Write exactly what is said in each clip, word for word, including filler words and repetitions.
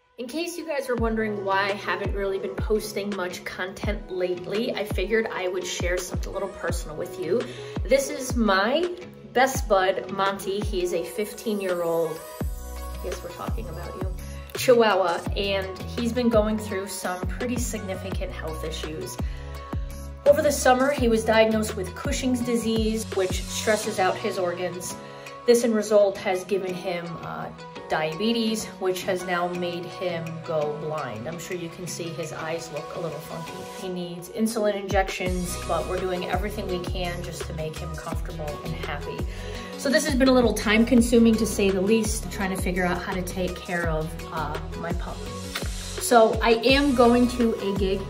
In case you guys are wondering why I haven't really been posting much content lately, I figured I would share something a little personal with you. This is my best bud, Monty. He is a fifteen year old, yes, we're talking about you, Chihuahua, and he's been going through some pretty significant health issues. Over the summer, he was diagnosed with Cushing's disease, which stresses out his organs. This in result has given him uh, diabetes, which has now made him go blind. I'm sure you can see his eyes look a little funky. He needs insulin injections, but we're doing everything we can just to make him comfortable and happy. So this has been a little time consuming to say the least, trying to figure out how to take care of uh, my pup. So I am going to a gig.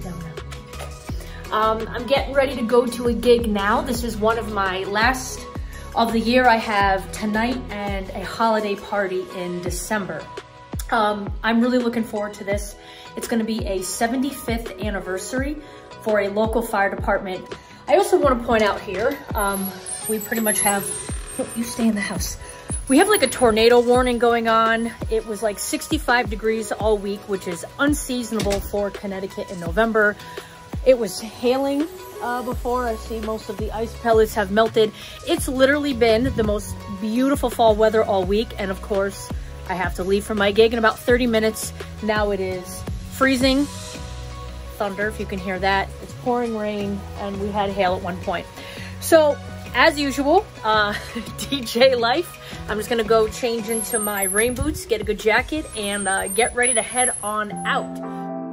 Um, I'm getting ready to go to a gig now. This is one of my last of the year. I have tonight and a holiday party in December. Um, I'm really looking forward to this. It's gonna be a seventy-fifth anniversary for a local fire department. I also wanna point out here, um, we pretty much have, oh, you stay in the house. We have like a tornado warning going on. It was like sixty-five degrees all week, which is unseasonable for Connecticut in November. It was hailing uh, before. I see most of the ice pellets have melted. It's literally been the most beautiful fall weather all week. And of course, I have to leave for my gig in about thirty minutes. Now it is freezing, thunder, if you can hear that. It's pouring rain, and we had hail at one point. So as usual, uh, D J life. I'm just gonna go change into my rain boots, get a good jacket, and uh, get ready to head on out.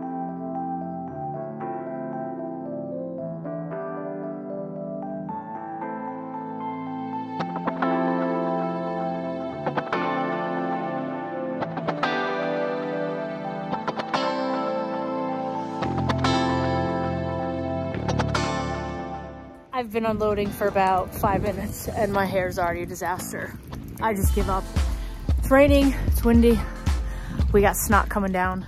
I've been unloading for about five minutes and my hair's already a disaster. I just give up. It's raining, it's windy. We got snot coming down.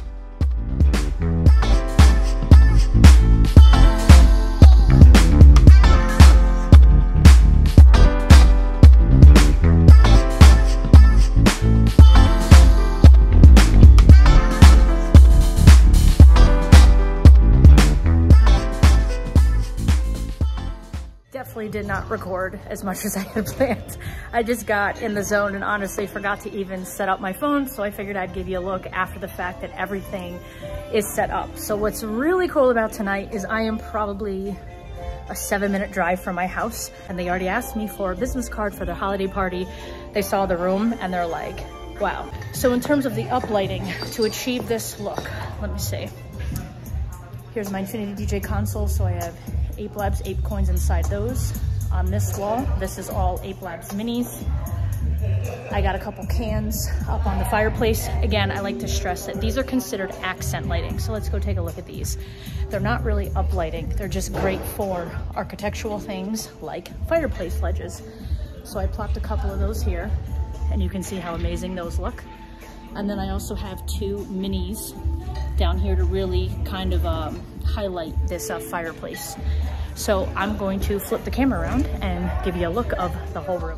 Definitely did not record as much as I had planned. I just got in the zone and honestly forgot to even set up my phone, so I figured I'd give you a look after the fact that everything is set up. So what's really cool about tonight is I am probably a seven minute drive from my house, and they already asked me for a business card for their holiday party. They saw the room and they're like, wow. So in terms of the uplighting, to achieve this look, let me see. Here's my Infinity D J console, so I have ApeLabs Ape coins inside those. On this wall, this is all ApeLabs minis. I got a couple cans up on the fireplace. Again, I like to stress that these are considered accent lighting. So let's go take a look at these. They're not really uplighting. They're just great for architectural things like fireplace ledges. So I plopped a couple of those here, and you can see how amazing those look. And then I also have two minis down here to really kind of um, highlight this uh, fireplace. So I'm going to flip the camera around and give you a look of the whole room.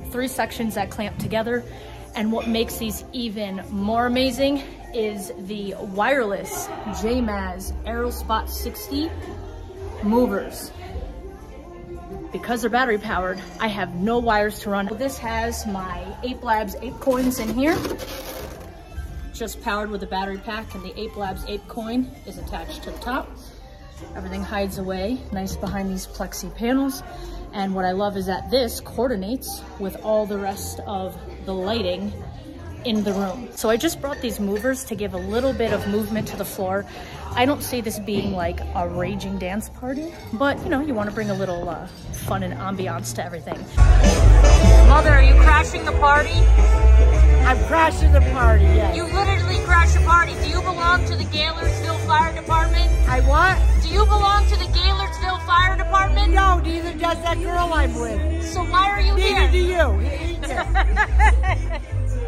three sections that clamp together. And what makes these even more amazing is the wireless J M A Z Aero Spot sixty movers. Because they're battery powered, I have no wires to run. This has my ApeLabs Ape coins in here, just powered with a battery pack, and the ApeLabs Ape coin is attached to the top. Everything hides away nice behind these plexi panels. And what I love is that this coordinates with all the rest of the lighting in the room. So I just brought these movers to give a little bit of movement to the floor. I don't see this being like a raging dance party, but you know, you want to bring a little uh, fun and ambiance to everything. Mother, are you crashing the party? I'm crashing the party, yes. You literally crashed the party. Do you belong to the Gaylersville Fire Department? I what? Do you belong to the Gaylersville Fire Department? No, neither does that girl I'm with. So why are you neither here? Neither do you.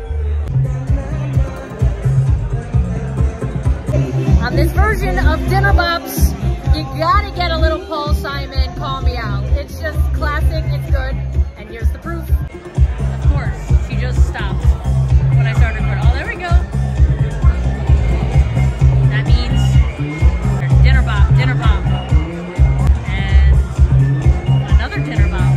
On this version of Dinner Bops, you gotta get a little Paul Simon, Call Me Out. It's just classic, it's good, and here's the proof. Of course, she just stopped when I started recording. Oh, there we go. That means there's Dinner Bop, Dinner Bop, and another Dinner Bop.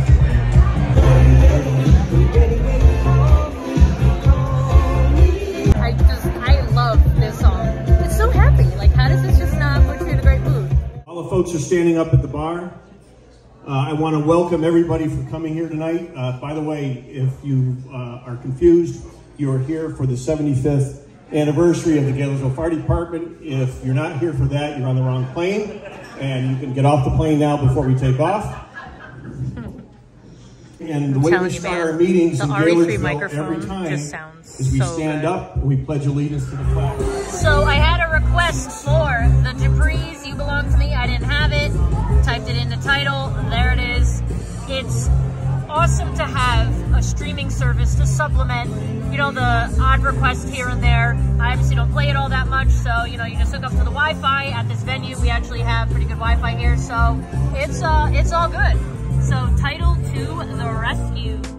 I just, I love this song. It's so happy. Like, how does this just not put you in a great mood? All the folks are standing up at the bar. Uh, I want to welcome everybody for coming here tonight. Uh, by the way, if you uh, are confused, you are here for the seventy-fifth anniversary of the Gaylersville Fire Department. If you're not here for that, you're on the wrong plane, and you can get off the plane now before we take off. And the way we start our meetings in R E three Gaylersville microphone every time just sounds is we so stand good. up and we pledge allegiance to the flag. So I had a request for the Dupree's You Belong to Me. I didn't have it. Typed it in the title. There it is. It's awesome to have a streaming service to supplement, you know, the odd request here and there. I obviously don't play it all that much, so, you know, you just hook up to the Wi-Fi at this venue. We actually have pretty good Wi-Fi here, so it's, uh, it's all good. So, Title to the rescue.